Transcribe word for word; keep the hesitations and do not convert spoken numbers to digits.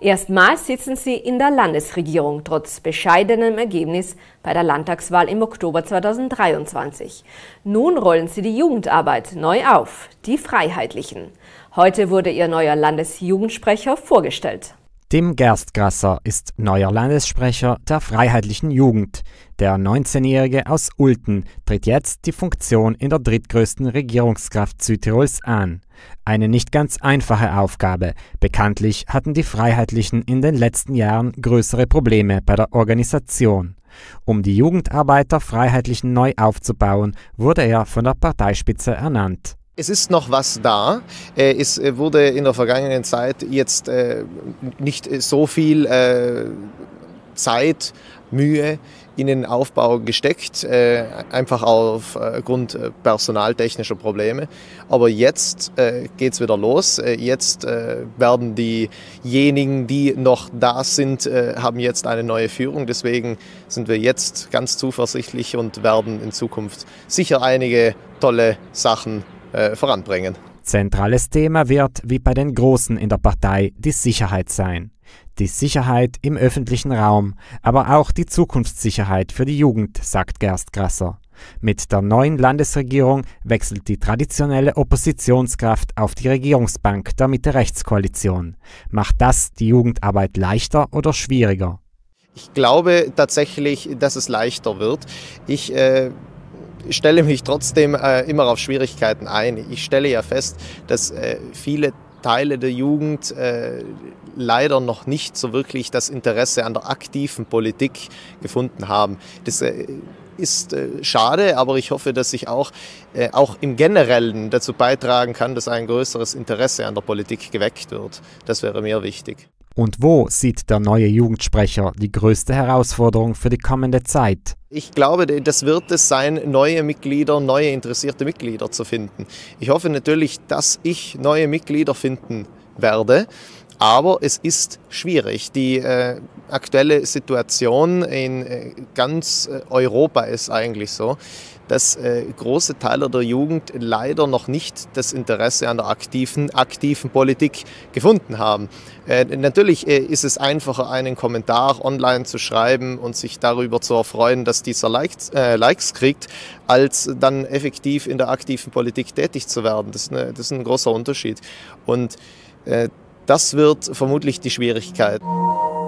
Erstmals sitzen sie in der Landesregierung, trotz bescheidenem Ergebnis bei der Landtagswahl im Oktober zweitausenddreiundzwanzig. Nun rollen sie die Jugendarbeit neu auf, die Freiheitlichen. Heute wurde ihr neuer Landesjugendsprecher vorgestellt. Tim Gerstgrasser ist neuer Landessprecher der Freiheitlichen Jugend. Der neunzehnjährige aus Ulten tritt jetzt die Funktion in der drittgrößten Regierungskraft Südtirols an. Eine nicht ganz einfache Aufgabe. Bekanntlich hatten die Freiheitlichen in den letzten Jahren größere Probleme bei der Organisation. Um die Jugendarbeit der Freiheitlichen neu aufzubauen, wurde er von der Parteispitze ernannt. Es ist noch was da. Es wurde in der vergangenen Zeit jetzt nicht so viel Zeit, Mühe in den Aufbau gesteckt, einfach aufgrund personaltechnischer Probleme. Aber jetzt geht es wieder los. Jetzt werden diejenigen, die noch da sind, haben jetzt eine neue Führung. Deswegen sind wir jetzt ganz zuversichtlich und werden in Zukunft sicher einige tolle Sachen voranbringen. Zentrales Thema wird, wie bei den Großen in der Partei, die Sicherheit sein. Die Sicherheit im öffentlichen Raum, aber auch die Zukunftssicherheit für die Jugend, sagt Gerstgrasser. Mit der neuen Landesregierung wechselt die traditionelle Oppositionskraft auf die Regierungsbank der Mitte-Rechts-Koalition. Macht das die Jugendarbeit leichter oder schwieriger? Ich glaube tatsächlich, dass es leichter wird. Ich äh Ich stelle mich trotzdem äh, immer auf Schwierigkeiten ein. Ich stelle ja fest, dass äh, viele Teile der Jugend äh, leider noch nicht so wirklich das Interesse an der aktiven Politik gefunden haben. Das äh, ist äh, schade, aber ich hoffe, dass ich auch, äh, auch im Generellen dazu beitragen kann, dass ein größeres Interesse an der Politik geweckt wird. Das wäre mir wichtig. Und wo sieht der neue Jugendsprecher die größte Herausforderung für die kommende Zeit? Ich glaube, das wird es sein, neue Mitglieder, neue interessierte Mitglieder zu finden. Ich hoffe natürlich, dass ich neue Mitglieder finden werde, aber es ist schwierig. Die äh, aktuelle Situation in äh, ganz äh, Europa ist eigentlich so, dass äh, große Teile der Jugend leider noch nicht das Interesse an der aktiven, aktiven Politik gefunden haben. Äh, natürlich äh, ist es einfacher, einen Kommentar online zu schreiben und sich darüber zu erfreuen, dass dieser Likes, äh, Likes kriegt, als dann effektiv in der aktiven Politik tätig zu werden. Das ist, eine, das ist ein großer Unterschied. Und äh, das wird vermutlich die Schwierigkeit.